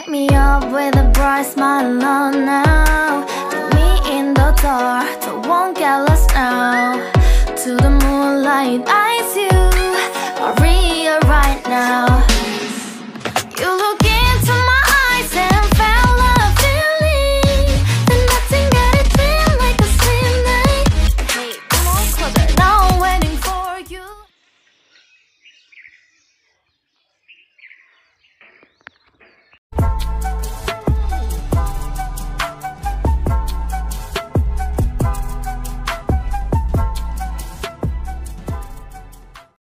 Wake me up with a bright smile on now. Put me in the dark, so won't get lost now. To the moonlight, eyes you, Maria right now.